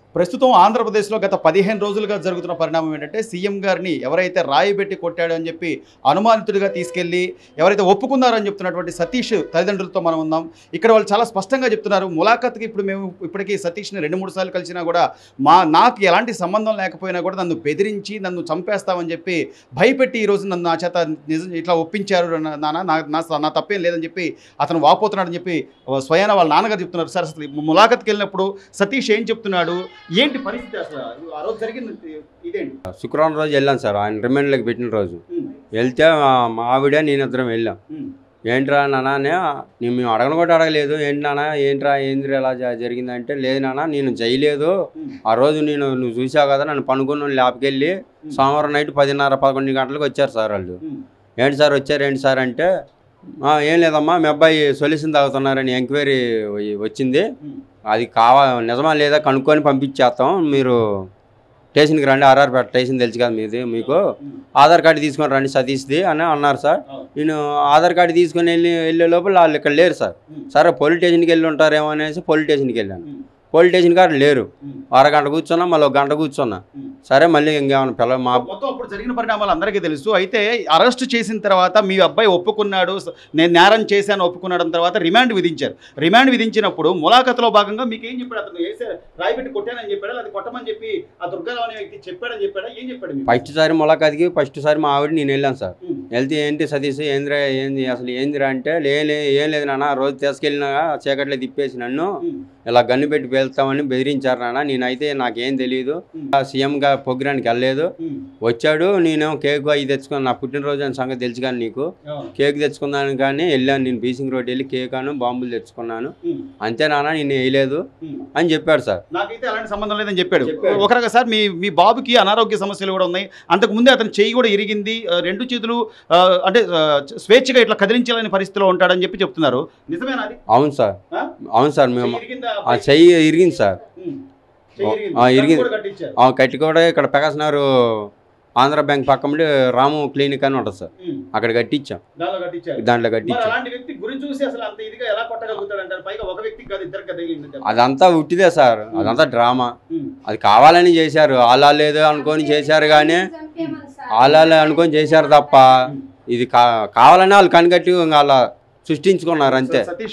ప్రస్తుతం ఆంధ్రప్రదేశ్లో గత 15 రోజులుగా జరుగుతున్న పరిణామం ఏంటంటే సీఎం గారిని ఎవరైతే రాయి పెట్టి కొట్టాడు అని చెప్పి అనుమానితుడిగా తీసుకెళ్లి ఎవరైతే ఒప్పుకున్నారని చెప్తున్నటువంటి సతీష్ తల్లిదండ్రులతో మనం ఉన్నాం. ఇక్కడ వాళ్ళు చాలా స్పష్టంగా చెప్తున్నారు. ములాఖత్కి ఇప్పుడు మేము ఇప్పటికీ సతీష్ని 2-3 సార్లు కలిసినా కూడా నాకు ఎలాంటి సంబంధం లేకపోయినా కూడా నన్ను బెదిరించి నన్ను చంపేస్తామని చెప్పి భయపెట్టి ఈరోజు నన్ను నా చేత నిజం ఇట్లా ఒప్పించారు నా తప్పేం లేదని చెప్పి అతను వాపోతున్నాడని చెప్పి స్వయాన వాళ్ళ నాన్నగారు చెప్తున్నారు. సార్ అసలు ములాఖత్కి వెళ్ళినప్పుడు సతీష్ ఏం చెప్తున్నాడు, ఏంటి పరిస్థితి, అసలు ఆ రోజు జరిగింది ఇదేంటి? శుక్రవారం రోజు వెళ్ళాను సార్, ఆయన రిమైండ్లోకి పెట్టిన రోజు వెళ్తే మా ఆవిడ నేను ఇద్దరం వెళ్ళాం. ఏంట్రా నాన్న మేము అడగను కూడా అడగలేదు, ఏంటి నాన్న ఏంట్రా ఏంద్ర ఎలా జరిగిందంటే, లేదు నాన్న నేను చేయలేదు, ఆ రోజు నువ్వు చూసావు కదా నన్ను పనుకుని ల్యాబ్కి వెళ్ళి సోమవారం నైట్ 10:30-11 గంటలకు వచ్చారు సార్ వాళ్ళు. ఏంటి సార్ వచ్చారు ఏంటి సార్ అంటే, ఏం లేదమ్మా మీ అబ్బాయి సొల్యూషన్ తాగుతున్నారని ఎంక్వైరీ వచ్చింది, అది నిజమా లేదా కనుక్కొని పంపించేస్తాం, మీరు స్టేషన్కి రండి, ఆర్ఆర్పేట స్టేషన్ తెలుసు కదా మీకు ఆధార్ కార్డు తీసుకొని రండి సతీష్ది అని అన్నారు సార్. నేను ఆధార్ కార్డు తీసుకొని వెళ్ళే లోపల వాళ్ళు ఇక్కడ లేరు సార్. సరే పోలీస్ స్టేషన్కి వెళ్ళి ఉంటారేమో అనేసి పోలీస్ స్టేషన్కి వెళ్ళాను. పోలీస్ స్టేషన్ కాడ లేరు. అరగంట కూర్చున్నా, మళ్ళీ 1 గంట కూర్చున్నా. సరే మళ్ళీ ఇంకేమన్నా మొత్తం అప్పుడు జరిగిన పరిణామాలు అందరికీ తెలుసు. అయితే అరెస్ట్ చేసిన తర్వాత మీ అబ్బాయి ఒప్పుకున్నాడు, నేను నేరం చేశాను ఒప్పుకున్నాడు తర్వాత రిమాండ్ విధించారు. రిమాండ్ విధించినప్పుడు ములాఖతులో భాగంగా మీకు ఏం చెప్పాడు? అతను రాయి పెట్టి కొట్టానని చెప్పాడా, అది కొట్టమని చెప్పి ఆ దుర్గారావు అనే వ్యక్తి చెప్పాడని చెప్పాడా, ఏం చెప్పాడు? ఫస్ట్ సారి ములాఖాతికి ఫస్ట్ సారి మా ఆవిడ నేను వెళ్ళాను సార్. వెళ్తే ఏంటి సతీష్ ఏందిరా ఏంది అసలు ఏందిరా అంటే, ఏం లేదు నాన్న, రోజు తీసుకెళ్ళినా చీకట్లో తిప్పేసి నన్ను ఇలా గన్ను పెట్టి వెళ్తామని బెదిరించారు నాన్న, నేనైతే నాకేం తెలియదు, సీఎంగా ప్రోగ్రామ్కి వెళ్ళలేదు, వచ్చాడు నేను కేక్ అవి తెచ్చుకున్నాను, నా పుట్టినరోజు అని సంగతి తెలుసు కానీ నీకు, కేక్ తెచ్చుకున్నాను కానీ వెళ్ళాను నేను బీసింగ్ రోడ్ వెళ్ళి కేక్ అను బాంబులు తెచ్చుకున్నాను, అంతే నాన్న నేను వేయలేదు అని చెప్పాడు సార్. నాకైతే అలాంటి సంబంధం లేదని చెప్పాడు. ఒక రకంగా సార్ మీ బాబుకి అనారోగ్య సమస్యలు కూడా ఉన్నాయి, అంతకుముందే అతని చెయ్యి కూడా ఇరిగింది, 2 చేతులు అంటే స్వేచ్ఛగా ఇట్లా కదిలించాలని పరిస్థితిలో ఉంటాడని చెప్పి చెప్తున్నారు, నిజమేనా అది? అవును సార్, అవును సార్, మేము ఆ చెయ్యి ఇరిగింది సార్, ఇరిగింది కట్టి కూడా ఇక్కడ ప్రకాశనగర్ ఆంధ్ర బ్యాంక్ పక్కన రాము క్లినిక్ అని ఉంటుంది సార్, అక్కడ కట్టించాం, దాంట్లో కట్టించాం. అదంతా ఉట్టిదే సార్, అదంతా డ్రామా, అది కావాలని చేశారు, ఆలాలేదు అనుకొని చేశారు కానీ ఆలాలే అనుకొని చేశారు తప్ప ఇది కావాలని వాళ్ళు కనికట్టి అలా సృష్టించుకున్నారు అంతే. సతీష్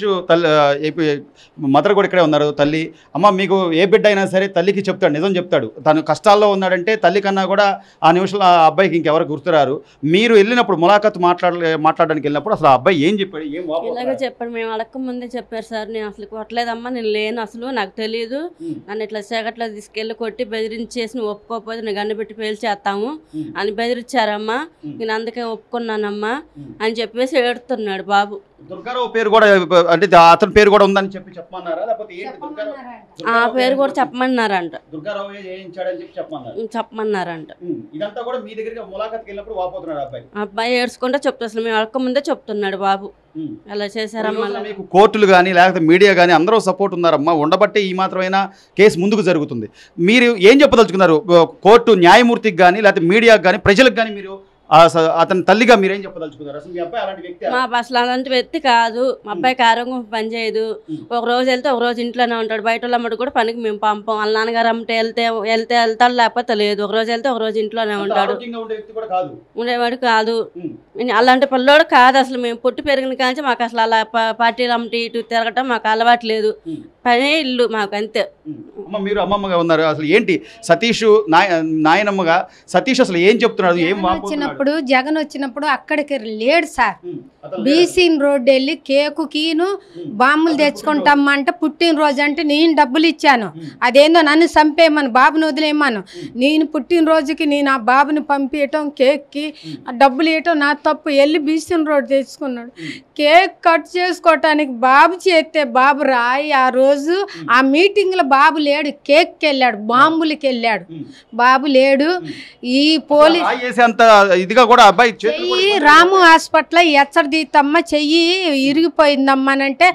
మదర్ కూడా ఇక్కడే ఉన్నారు. తల్లి, అమ్మ మీకు ఏ బిడ్డ అయినా సరే తల్లికి చెప్తాడు, నిజం చెప్తాడు. తను కష్టాల్లో ఉన్నాడంటే తల్లి కన్నా కూడా ఆ నిమిషంలో ఆ అబ్బాయికి ఇంకెవరు గుర్తురారు. మీరు వెళ్ళినప్పుడు ములాఖత్ మాట్లాడడానికి వెళ్ళినప్పుడు అసలు ఆ అబ్బాయి ఏం చెప్పాడు? ఇలాగే చెప్పాడు, మేము అడక్క ముందే చెప్పారు సార్, నేను అసలు కొట్టలేదమ్మా, నేను లేను, అసలు నాకు తెలియదు, నన్ను ఇట్లా చీకట్లో తీసుకెళ్ళి కొట్టి బెదిరించేసి నువ్వు ఒప్పుకోకపోతే నేను గన్ను పెట్టి పేల్చేస్తాము అని బెదిరించారమ్మా, నేను అందుకే ఒప్పుకున్నానమ్మా అని చెప్పేసి ఏడుతున్నాడు బాబు. దుర్గారావు పేరు కూడా అంటే అతని పేరు కూడా ఉందని చెప్పమన్నారా, లేకపోతే ఆ పేరు కూడా చెప్పమన్నారంట, దుర్గారావు చెప్పమన్నారంట. ఇదంతా కూడా మీ దగ్గరికి ములాఖత్కి వెళ్ళినప్పుడు వాపోతున్నాడు అబ్బాయి. అబ్బాయి ఏడ్చుకుంటే చెప్తా, అసలు మేము అడక్క ముందే చెప్తున్నాడు బాబు అలా చేశారమ్మా. మీకు కోర్టులు కానీ లేకపోతే మీడియా కానీ అందరూ సపోర్ట్ ఉన్నారమ్మా, ఉండబట్టే ఈ మాత్రమైనా కేసు ముందుకు జరుగుతుంది. మీరు ఏం చెప్పదలుచుకున్నారు కోర్టు న్యాయమూర్తికి కానీ లేకపోతే మీడియాకి కానీ ప్రజలకు కానీ? మీరు అతని తల్లిగా మీరేం చెప్పదలుచుకున్నారు? అసలు మీ అబ్బాయి అలాంటి వ్యక్తి? మా అసలు అలాంటి వ్యక్తి కాదు, మా అబ్బాయికి ఆరోగ్యం పని చేయదు, ఒక రోజు వెళ్తే ఒక రోజు ఇంట్లోనే ఉంటాడు, బయట వాళ్ళమ్మడు కూడా పనికి మేము పంపం, వాళ్ళ నాన్నగారు అమ్మటే వెళ్తాడు లేకపోతే లేదు, ఒక రోజు వెళ్తే ఒక రోజు ఇంట్లోనే ఉంటాడు, ఉండేవాడు కాదు, అలాంటి పిల్లోడు కాదు అసలు. మేము పుట్టి పెరిగిన కానీ మాకు అసలు అలా పార్టీలు అమ్మటి ఇటు తిరగటం మాకు అలవాటు లేదు, పనే ఇల్లు మాకు అంతే. మీరు అమ్మమ్మగా ఉన్నారు, అసలు ఏంటి సతీష్ నాయనమ్మగా సతీష్ అసలు ఏం చెప్తున్నాడు? ఏం వచ్చినప్పుడు జగన్ వచ్చినప్పుడు అక్కడికి లేడు సార్, బీసీన్ రోడ్డు వెళ్ళి కేకు కీను బాంబులు తెచ్చుకుంటామంటే పుట్టినరోజు అంటే నేను డబ్బులు ఇచ్చాను, అదేందో నన్ను చంపేయమను బాబుని వదిలేయమను, నేను పుట్టినరోజుకి నేను ఆ బాబుని పంపించటం కేక్కి డబ్బులు ఇవ్వటం నా తప్పు, వెళ్ళి బీసీన్ రోడ్డు తెచ్చుకున్నాడు. కేక్ కట్ చేసుకోవటానికి బాబు చేస్తే బాబు రాయి, ఆ రోజు ఆ మీటింగ్లో బాబు లేడు, కేక్కి వెళ్ళాడు, బాంబులకి వెళ్ళాడు, బాబు లేడు. ఈ పోలీస్ ఇదిగా కూడా అబ్బాయి చేతులు చెయ్యి రాము హాస్పిటల్ ఎచ్చడదీతమ్మ చెయ్యి ఇరిగిపోయిందమ్మా అని అంటే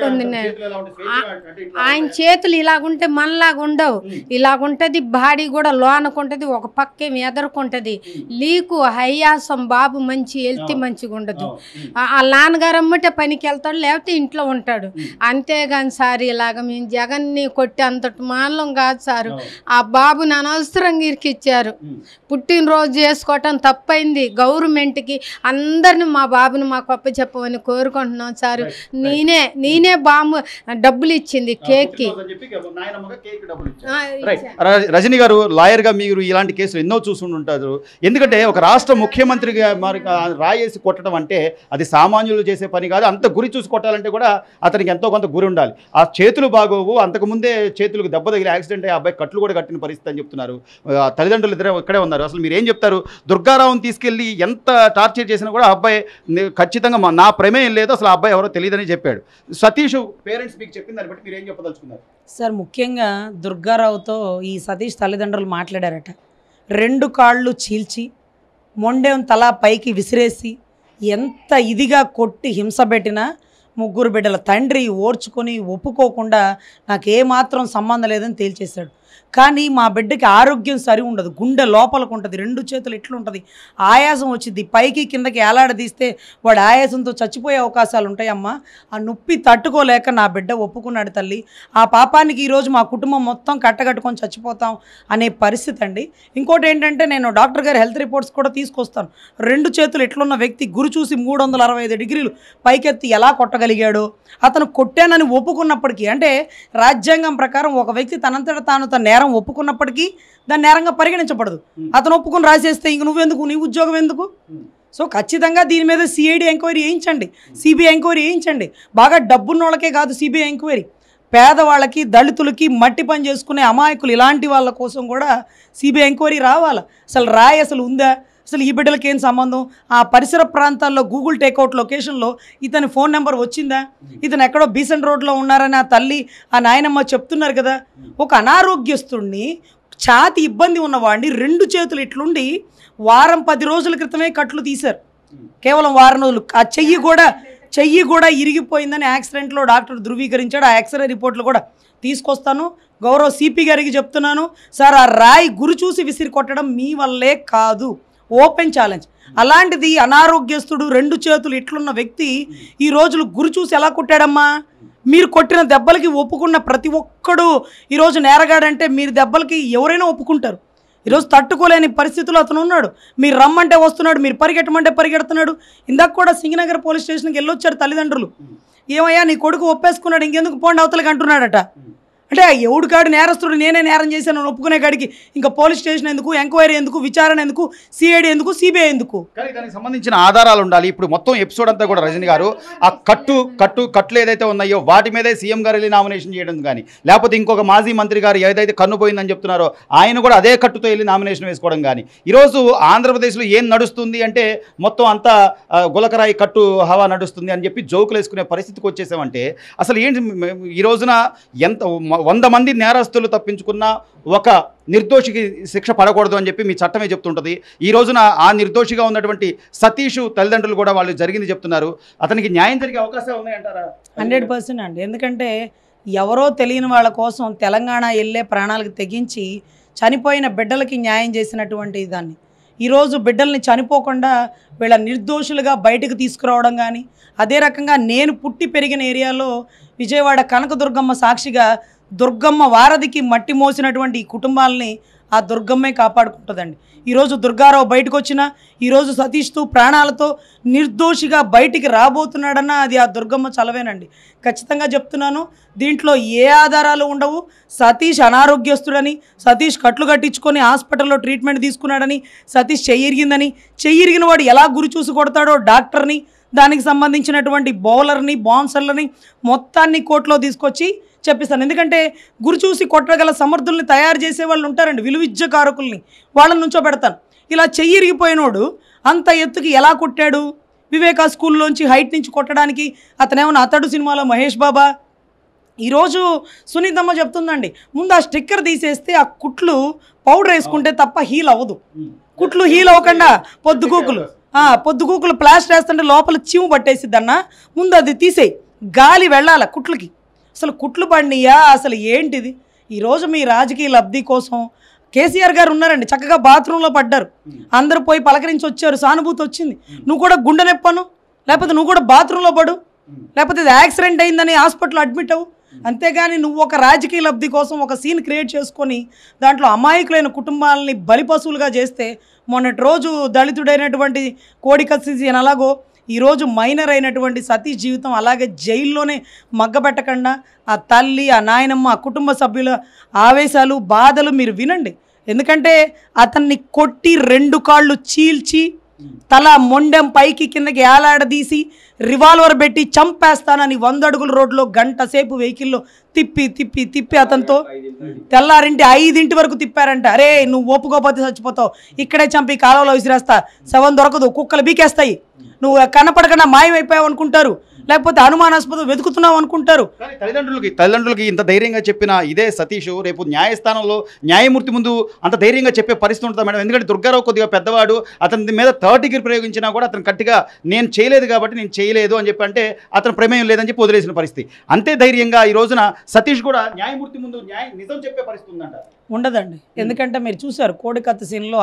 ఆయన చేతులు ఇలాగుంటే మనలాగా ఉండవు, ఇలాగుంటది బాడీ కూడా లోనకుంటది, ఒక పక్కేం ఎదరుకుంటది, లీకు హయ్యాసం, బాబు మంచి హెల్త్ మంచిగా ఉండదు. ఆ నాన్నగారు అమ్మటే పనికి వెళ్తాడు, లేకపోతే ఇంట్లో ఉంటాడు. అంతేగాని సార్ ఇలాగ మేము జగన్ని కొట్టి అంతటి మానం కాదు సారు. ఆ బాబుని అనవసరంగా ఇరికిచ్చారు. పుట్టినరోజు చేసుకోవటం తప్పైంది. గవర్నమెంట్కి అందరిని మా బాబుని మాకు అప్ప చెప్పమని కోరుకుంటున్నాం సార్. నేనే బాంబు డబ్బులు ఇచ్చింది కేక్కి. రజనీ గారు లాయర్గా మీరు ఇలాంటి కేసులు ఎన్నో చూస్తుంటారు. ఎందుకంటే ఒక రాష్ట్ర ముఖ్యమంత్రిగా మరి రాయేసి కొట్టడం అంటే అది సామాన్యులు చేసే పని కాదు. అంత గురి చూసి కొట్టాలంటే కూడా అతనికి ఎంతో కొంత గురి ఉండాలి. ఆ చేతులు బాగోవు, అంతకుముందే చేతులకు దెబ్బ తగిలి యాక్సిడెంట్ అయ్యి అబ్బాయి కట్లు కూడా కట్టిన పరిస్థితి అని చెప్తున్నారు. తల్లిదండ్రులు ఇద్దరే ఇక్కడే ఉన్నారు. అసలు మీరు ఏం చెప్తారు? దుర్గారావుని తీసుకెళ్ళి ఎంత టార్చర్ చేసినా కూడా అబ్బాయి ఖచ్చితంగా నా ప్రమేయం లేదు, అసలు ఆ అబ్బాయి ఎవరో తెలియదని చెప్పాడు. సతీష్ పేరెంట్స్ మీకు చెప్పిన దాన్ని బట్టి మీరు ఏం చెప్పదలుచుకున్నారు? సార్ ముఖ్యంగా దుర్గారావుతో ఈ సతీష్ తల్లిదండ్రులు మాట్లాడారట. 2 కాళ్ళు చీల్చి మొండెం తల పైకి విసిరేసి ఎంత ఇదిగా కొట్టి హింస పెట్టినా 3 బిడ్డల తండ్రి ఓర్చుకొని ఒప్పుకోకుండా నాకేమాత్రం సంబంధం లేదని తేల్చేశాడు. కానీ మా బిడ్డకి ఆరోగ్యం సరి ఉండదు, గుండె లోపలకు ఉంటుంది, 2 చేతులు ఎట్లుంటుంది, ఆయాసం వచ్చింది, పైకి కిందకి ఏలాడదీస్తే వాడు ఆయాసంతో చచ్చిపోయే అవకాశాలు ఉంటాయమ్మా. ఆ నొప్పి తట్టుకోలేక నా బిడ్డ ఒప్పుకున్నాడు తల్లి. ఆ పాపానికి ఈరోజు మా కుటుంబం మొత్తం కట్టగట్టుకొని చచ్చిపోతాం అనే పరిస్థితి అండి. ఇంకోటి ఏంటంటే నేను డాక్టర్ గారి హెల్త్ రిపోర్ట్స్ కూడా తీసుకొస్తాను. 2 చేతులు ఎట్లున్న వ్యక్తి గురి చూసి 365 డిగ్రీలు పైకెత్తి ఎలా కొట్టగలిగాడో, అతను కొట్టానని ఒప్పుకున్నప్పటికీ, అంటే రాజ్యాంగం ప్రకారం ఒక వ్యక్తి తనంతట తాను తన నేరం ఒప్పుకున్నప్పటికీ దాన్ని నేరంగా పరిగణించబడదు. అతను ఒప్పుకొని రాసేస్తే ఇంక నువ్వెందుకు, నీ ఉద్యోగం ఎందుకు? సో ఖచ్చితంగా దీని మీద సిఐడి ఎంక్వైరీ చేయించండి, సిబిఐ ఎంక్వైరీ చేయించండి. బాగా డబ్బున్న వాళ్ళకే కాదు సిబిఐ ఎంక్వైరీ, పేదవాళ్ళకి, దళితులకి, మట్టి పని చేసుకునే అమాయకులు ఇలాంటి వాళ్ళ కోసం కూడా సిబిఐ ఎంక్వైరీ రావాలి. అసలు రాయి అసలు ఉందా, అసలు ఈ బిడ్డలకి ఏం సంబంధం, ఆ పరిసర ప్రాంతాల్లో గూగుల్ టేక్అవుట్ లొకేషన్లో ఇతని ఫోన్ నెంబర్ వచ్చిందా, ఇతను ఎక్కడో బీసెంట్ రోడ్లో ఉన్నారని ఆ తల్లి ఆ నాయనమ్మ చెప్తున్నారు కదా. ఒక అనారోగ్యస్తుడిని, ఛాతి ఇబ్బంది ఉన్నవాడిని 2 చేతులు ఇట్లుండి వారం 10 రోజుల క్రితమే కట్లు తీశారు, కేవలం వారం రోజులు. ఆ చెయ్యి కూడా ఇరిగిపోయిందని యాక్సిడెంట్లో డాక్టర్ ధృవీకరించాడు. ఆ ఎక్స్రే రిపోర్ట్లు కూడా తీసుకొస్తాను. గౌరవ సిపి గారికి చెప్తున్నాను, సార్ ఆ రాయి గురి చూసి విసిరి కొట్టడం మీ వల్లే కాదు, ఓపెన్ ఛాలెంజ్. అలాంటిది అనారోగ్యస్తుడు 2 చేతులు ఇట్లున్న వ్యక్తి ఈ రోజులు గురి చూసి ఎలా కొట్టాడమ్మా? మీరు కొట్టిన దెబ్బలకి ఒప్పుకున్న ప్రతి ఒక్కడు ఈరోజు నేరగాడంటే మీరు దెబ్బలకి ఎవరైనా ఒప్పుకుంటారు. ఈరోజు తట్టుకోలేని పరిస్థితుల్లో అతను ఉన్నాడు. మీరు రమ్మంటే వస్తున్నాడు, మీరు పరిగెట్టమంటే పరిగెడుతున్నాడు. ఇందాక కూడా సింగనగర్ పోలీస్ స్టేషన్కి వెళ్ళొచ్చారు తల్లిదండ్రులు. ఏమయ్యా నీ కొడుకు ఒప్పేసుకున్నాడు, ఇంకెందుకు పోండి అవతలకి అంటున్నాడట. అంటే ఎవడు కాడు నేరస్తుడు, నేనే నేరం చేశాను ఒప్పుకునే కాడికి ఇంకా పోలీస్ స్టేషన్ ఎందుకు, ఎంక్వైరీ ఎందుకు, విచారణ ఎందుకు, సిఐడి ఎందుకు, సిబిఐ ఎందుకు? కానీ దానికి సంబంధించిన ఆధారాలు ఉండాలి. ఇప్పుడు మొత్తం ఎపిసోడ్ అంతా కూడా రజనీ గారు ఆ కట్లు ఏదైతే ఉన్నాయో వాటి మీదే సీఎం గారు వెళ్ళి నామినేషన్ చేయడం కానీ, లేకపోతే ఇంకొక మాజీ మంత్రి గారు ఏదైతే కన్ను పోయిందని చెప్తున్నారో ఆయన కూడా అదే కట్టుతో వెళ్ళి నామినేషన్ వేసుకోవడం కానీ, ఈరోజు ఆంధ్రప్రదేశ్లో ఏం నడుస్తుంది అంటే మొత్తం అంతా గులకరాయి కట్టు హవా నడుస్తుంది అని చెప్పి జోకులు వేసుకునే పరిస్థితికి వచ్చేసామంటే అసలు ఏంటి ఈ రోజున ఎంత 100 మంది నేరస్తులు తప్పించుకున్న ఒక నిర్దోషికి శిక్ష పడకూడదు అని చెప్పి మీ చట్టమే చెప్తుంటుంది. ఈ రోజున ఆ నిర్దోషిగా ఉన్నటువంటి సతీష్ తల్లిదండ్రులు కూడా వాళ్ళు జరిగింది చెప్తున్నారు. అతనికి న్యాయం జరిగే అవకాశాలు ఉన్నాయంటారా? 100% అండి. ఎందుకంటే ఎవరో తెలియని వాళ్ళ కోసం తెలంగాణ వెళ్ళే ప్రాణాలకు తెగించి చనిపోయిన బిడ్డలకి న్యాయం చేసినటువంటి దాన్ని ఈరోజు బిడ్డల్ని చనిపోకుండా వీళ్ళ నిర్దోషులుగా బయటకు తీసుకురావడం కానీ, అదే రకంగా నేను పుట్టి పెరిగిన ఏరియాలో విజయవాడ కనకదుర్గమ్మ సాక్షిగా దుర్గమ్మ వారధికి మట్టి మోసినటువంటి ఈ కుటుంబాలని ఆ దుర్గమ్మే కాపాడుకుంటుందండి. ఈరోజు దుర్గారావు బయటకు వచ్చినా, ఈరోజు సతీష్తో ప్రాణాలతో నిర్దోషిగా బయటికి రాబోతున్నాడన్న అది ఆ దుర్గమ్మ చలవేనండి. ఖచ్చితంగా చెప్తున్నాను, దీంట్లో ఏ ఆధారాలు ఉండవు. సతీష్ అనారోగ్యస్తుడని, సతీష్ కట్లు కట్టించుకొని హాస్పిటల్లో ట్రీట్మెంట్ తీసుకున్నాడని, సతీష్ చెయ్యిరిగిందని, చెయ్యిరిగిన వాడు ఎలా గురి చూసి కొడతాడో డాక్టర్ని, దానికి సంబంధించినటువంటి బౌలర్ని, బౌన్సర్లని మొత్తాన్ని కోర్టులో తీసుకొచ్చి చెప్పిస్తాను. ఎందుకంటే గురి చూసి కొట్టగల సమర్థుల్ని తయారు చేసే వాళ్ళు ఉంటారండి, విలువిద్యకారకుల్ని, వాళ్ళని నుంచో పెడతాను. ఇలా చెయ్యిరిగిపోయినోడు అంత ఎత్తుకి ఎలా కొట్టాడు? వివేకా స్కూల్లోంచి హైట్ నుంచి కొట్టడానికి అతనేమన్నా అతడు సినిమాలో మహేష్ బాబా? ఈరోజు సునీతమ్మ చెప్తుందండి, ముందు ఆ స్టిక్కర్ తీసేస్తే ఆ కుట్లు పౌడర్ వేసుకుంటే తప్ప హీల్ అవ్వదు. కుట్లు హీల్ అవ్వకుండా పొద్దుగూకులు ప్లాస్టర్ వేస్తుంటే లోపల చీము పట్టేసిద్దన్న, ముందు అది తీసేయి, గాలి వెళ్ళాల కుట్లకి. అసలు కుట్లు పడినయా అసలు ఏంటిది? ఈరోజు మీ రాజకీయ లబ్ధి కోసం కేసీఆర్ గారు ఉన్నారండి, చక్కగా బాత్రూంలో పడ్డారు, అందరూ పోయి పలకరించి వచ్చారు, సానుభూతి వచ్చింది. నువ్వు కూడా గుండె నొప్పను, లేకపోతే నువ్వు కూడా బాత్రూంలో పడు, లేకపోతే ఇది యాక్సిడెంట్ అయిందని హాస్పిటల్ అడ్మిట్ అవ్వు. అంతేగాని నువ్వు ఒక రాజకీయ లబ్ధి కోసం ఒక సీన్ క్రియేట్ చేసుకొని దాంట్లో అమాయకులైన కుటుంబాలని బలిపశువులుగా చేస్తే, మొన్నటి రోజు దళితుడైనటువంటి కోడికత్తి అలాగో ఈరోజు మైనర్ అయినటువంటి సతీష్ జీవితం అలాగే జైల్లోనే మగ్గబెట్టకుండా ఆ తల్లి, ఆ నాయనమ్మ, ఆ కుటుంబ సభ్యుల ఆవేశాలు, బాధలు మీరు వినండి. ఎందుకంటే అతన్ని కొట్టి 2 కాళ్ళు చీల్చి తల మొండెం పైకి కిందకి ఏలాడదీసి రివాల్వర్ పెట్టి చంపేస్తానని 100 అడుగుల రోడ్లో గంట సేపు వెహికల్లో తిప్పి అతనితో తెల్లారింటి 5 వరకు తిప్పారంట. అరే నువ్వు ఒప్పుకోపోతే చచ్చిపోతావు, ఇక్కడే చంపి కాలువలో విసిరేస్తా, శవం దొరకదు, కుక్కలు బీకేస్తాయి, నువ్వు కనపడకుండా మాయమైపోయావు అనుకుంటారు, లేకపోతే అనుమానాస్పదం వెతుకుతున్నావు అనుకుంటారు. తల్లిదండ్రులకి ఇంత ధైర్యంగా చెప్పిన ఇదే సతీష్ రేపు న్యాయస్థానంలో న్యాయమూర్తి ముందు అంత ధైర్యంగా చెప్పే పరిస్థితి ఉంటుంది మేడం. ఎందుకంటే దుర్గారావు కొద్దిగా పెద్దవాడు, అతని మీద 3rd డిగ్రీ ప్రయోగించినా కూడా అతను గట్టిగా నేను చేయలేదు కాబట్టి నేను చేయలేదు అని చెప్పి అంటే అతను ప్రమేయం లేదని చెప్పి వదిలేసిన పరిస్థితి. అంతే ధైర్యంగా ఈ రోజున సతీష్ కూడా న్యాయమూర్తి ముందు నిజం చెప్పే పరిస్థితి ఉందంట. ఉండదండి, ఎందుకంటే మీరు చూసారు కోడికత్తి సీన్లో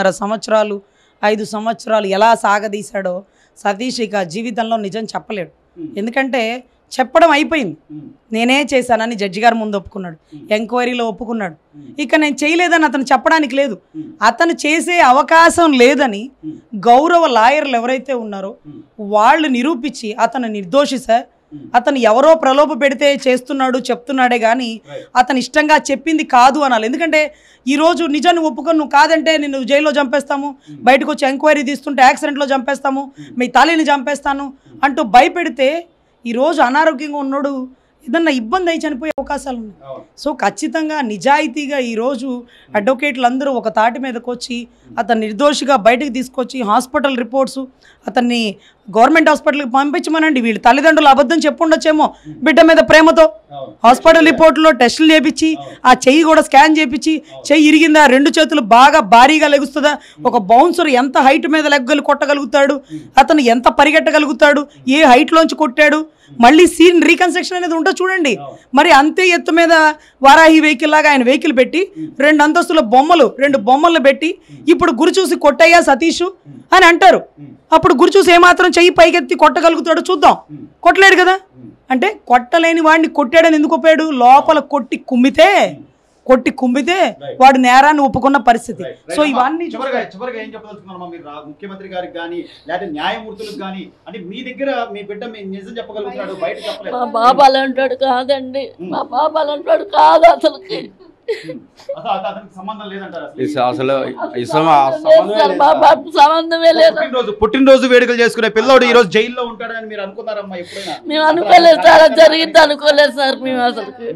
5 సంవత్సరాలు ఎలా సాగదీశాడో సతీష్ ఇక జీవితంలో నిజం చెప్పలేడు. ఎందుకంటే చెప్పడం అయిపోయింది, నేనే చేశానని జడ్జి గారు ముందు ఒప్పుకున్నాడు, ఎంక్వైరీలో ఒప్పుకున్నాడు. ఇక నేను చేయలేదని అతను చెప్పడానికి లేదు, అతను చేసే అవకాశం లేదని గౌరవ లాయర్లు ఎవరైతే ఉన్నారో వాళ్ళు నిరూపించి అతను నిర్దోషి సార్, అతను ఎవరో ప్రలోభ పెడితే చేస్తున్నాడు చెప్తున్నాడే కానీ అతను ఇష్టంగా చెప్పింది కాదు అనాలి. ఎందుకంటే ఈరోజు నిజాన్ని ఒప్పుకొని నువ్వు కాదంటే నిన్ను జైల్లో చంపేస్తాము, బయటకు వచ్చి ఎంక్వైరీ తీస్తుంటే యాక్సిడెంట్లో చంపేస్తాము, మీ తల్లిని చంపేస్తాను అంటూ భయపెడితే ఈరోజు అనారోగ్యంగా ఉన్నాడు ఏదన్నా ఇబ్బంది అయి చనిపోయే అవకాశాలు ఉన్నాయి. సో ఖచ్చితంగా నిజాయితీగా ఈరోజు అడ్వకేట్లు అందరూ ఒక తాటి మీదకి వచ్చి అతను నిర్దోషిగా బయటకు తీసుకొచ్చి హాస్పిటల్ రిపోర్ట్స్ అతన్ని గవర్నమెంట్ హాస్పిటల్కి పంపించమనండి. వీళ్ళు తల్లిదండ్రులు అబద్ధం చెప్పుండొచ్చేమో బిడ్డ మీద ప్రేమతో, హాస్పిటల్ రిపోర్ట్లో టెస్టులు చేపించి ఆ చెయ్యి కూడా స్కాన్ చేపించి చెయ్యి ఇరిగిందా, 2 చేతులు బాగా భారీగా లెగుస్తుందా, ఒక బౌన్సర్ ఎంత హైట్ మీద లెగ్గలు కొట్టగలుగుతాడు, అతను ఎంత పరిగెట్టగలుగుతాడు, ఏ హైట్లోంచి కొట్టాడు, మళ్ళీ సీన్ రీకన్స్ట్రక్షన్ అనేది ఉంటుంది చూడండి. మరి అంతే ఎత్తు మీద వారాహి వెహికల్ లాగా ఆయన వెహికల్ పెట్టి 2 అంతస్తుల బొమ్మలు 2 బొమ్మలు పెట్టి ఇప్పుడు గురి చూసి కొట్టయ్యా సతీష్ అని అంటారు. అప్పుడు గురి చూసి ఏమాత్రం చెయ్యి పైకెత్తి కొట్టగలుగుతాడో చూద్దాం, కొట్టలేడు కదా. అంటే కొట్టలేని వాడిని కొట్టాడని ఎందుకు ఒప్పాడు? లోపల కొట్టి కుమ్మితే వాడు నేరాన్ని ఒప్పుకున్న పరిస్థితి. సో ఇవన్నీ చివరిగా ఏం చెప్పదలుచుకున్నారమ్మా మీరు ముఖ్యమంత్రి గారికి కానీ లేకపోతే న్యాయమూర్తులకు కానీ, అంటే మీ దగ్గర మీ బిడ్డ నిజం చెప్పగలుగుతాడు, బయట చెప్పలేదు. మా బాబు అలాంటాడు కాదండి, మా బాబు అలాంటాడు కాదు, అసలుకి సంబంధం లేదంటారు. సంబంధమే లేదు. పుట్టినరోజు వేడుకలు చేసుకునే పిల్లోడు ఈ రోజు జైల్లో ఉంటాడని మీరు అనుకున్నారమ్మా ఎప్పుడైనా? మేము అనుకోలేదు సార్, అది జరిగింది అనుకోలేదు సార్. మేము అసలుకి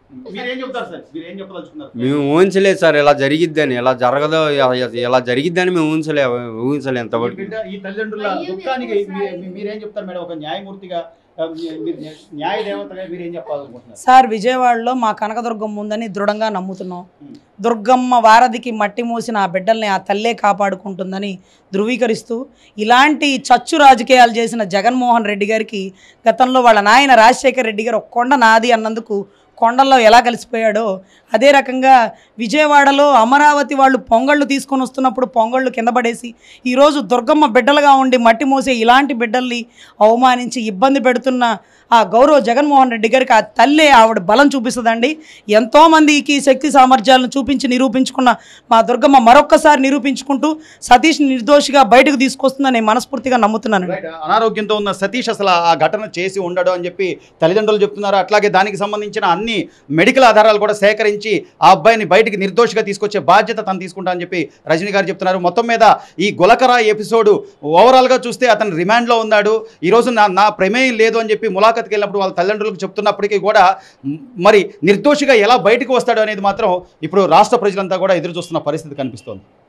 మేము ఊహించలేదు సార్ ఇలా జరిగిద్దని, ఇలా జరగదో ఇలా జరిగిద్దని మేము ఊహించలే ఎంతవరకు. ఈ తల్లిదండ్రుల దుఃఖానికి మీరేం చెప్తారు మేడం ఒక న్యాయమూర్తిగా, న్యాయ దేవతగా మీరేం చెప్పాలనుకుంటున్నారు? సార్ విజయవాడలో మా కనకదుర్గమ్మ ఉందని దృఢంగా నమ్ముతున్నాం. దుర్గమ్మ వారధికి మట్టి మూసిన ఆ బిడ్డల్ని ఆ తల్లే కాపాడుకుంటుందని ధృవీకరిస్తూ ఇలాంటి చచ్చు రాజకీయాలు చేసిన జగన్మోహన్ రెడ్డి గారికి గతంలో వాళ్ళ నాయన రాజశేఖర్ రెడ్డి గారు ఒక కొండ నాది అన్నందుకు కొండల్లో ఎలా కలిసిపోయాడో అదే రకంగా విజయవాడలో అమరావతి వాళ్ళు పొంగళ్ళు తీసుకొని వస్తున్నప్పుడు పొంగళ్ళు కింద పడేసి ఈరోజు దుర్గమ్మ బిడ్డలుగా ఉండి మట్టి మోసే ఇలాంటి బిడ్డల్ని అవమానించి ఇబ్బంది పెడుతున్న ఆ గౌరవ జగన్మోహన్ రెడ్డి గారికి ఆ తల్లే ఆవిడ బలం చూపిస్తుందండి. ఎంతోమందికి శక్తి సామర్థ్యాలను చూపించి నిరూపించుకున్న మా దుర్గమ్మ మరొక్కసారి నిరూపించుకుంటూ సతీష్ నిర్దోషిగా బయటకు తీసుకొస్తుందని నేను మనస్ఫూర్తిగా నమ్ముతున్నాను. అనారోగ్యంతో ఉన్న సతీష్ అసలు ఆ ఘటన చేసి ఉండడు అని చెప్పి తల్లిదండ్రులు చెప్తున్నారు. అట్లాగే దానికి సంబంధించిన అన్ని మెడికల్ ఆధారాలు కూడా సేకరించి ఆ అబ్బాయిని బయటికి నిర్దోషిగా తీసుకొచ్చే బాధ్యత తను తీసుకుంటా అని చెప్పి రజనీ గారు చెప్తున్నారు. మొత్తం మీద ఈ గులకరా ఎపిసోడ్ ఓవరాల్గా చూస్తే అతను రిమాండ్లో ఉన్నాడు. ఈరోజు నా ప్రమేయం లేదు అని చెప్పి ములాఖత్కి వెళ్ళినప్పుడు వాళ్ళ తల్లిదండ్రులకు చెప్తున్నప్పటికీ కూడా మరి నిర్దోషిగా ఎలా బయటకు వస్తాడు అనేది మాత్రం ఇప్పుడు రాష్ట్ర ప్రజలంతా కూడా ఎదురు చూస్తున్న పరిస్థితి కనిపిస్తోంది.